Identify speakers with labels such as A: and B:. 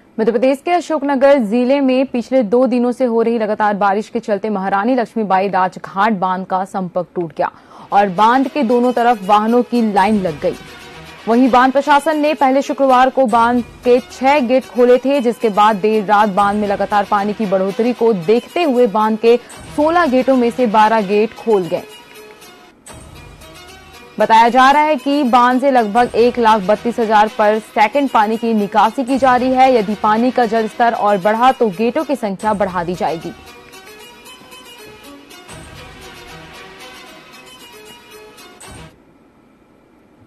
A: मध्य प्रदेश के अशोकनगर जिले में पिछले 2 दिनों से हो रही लगातार बारिश के चलते महारानी लक्ष्मीबाई राजघाट बांध का संपर्क टूट गया और बांध के दोनों तरफ वाहनों की लाइन लग गई। वहीं बांध प्रशासन ने पहले शुक्रवार को बांध के 6 गेट खोले थे, जिसके बाद देर रात बांध में लगातार पानी की बढ़ोतरी को देखते हुए बांध के 16 गेटों में से 12 गेट खोल गए। बताया जा रहा है कि बांध से लगभग 1,32,000 पर सेकंड पानी की निकासी की जा रही है। यदि पानी का जल स्तर और बढ़ा तो गेटों की संख्या बढ़ा दी जाएगी।